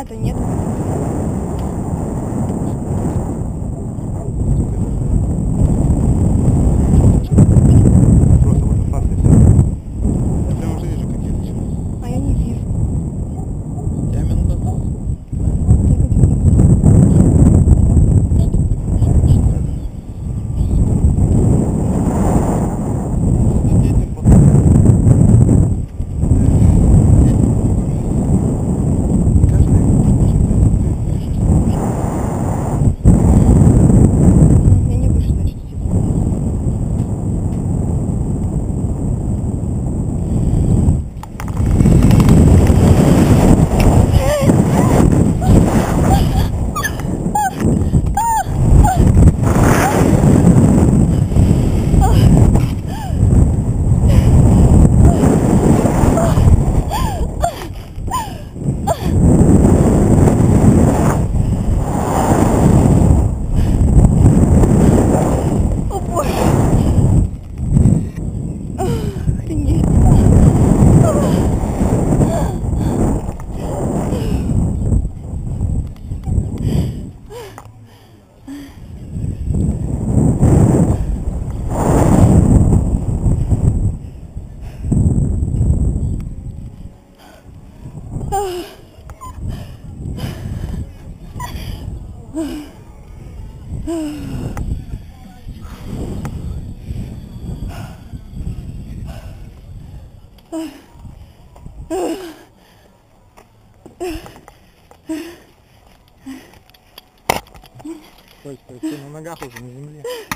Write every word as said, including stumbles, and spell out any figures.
Дыма-то нет. Просто вот осадка и все. Я прям уже вижу, как я начинаю. А я не вижу. Я минут осталось. Я не выше, значит, сидит. О боже! Охренеть! Стой, стой, стой, на ногах уже, на земле.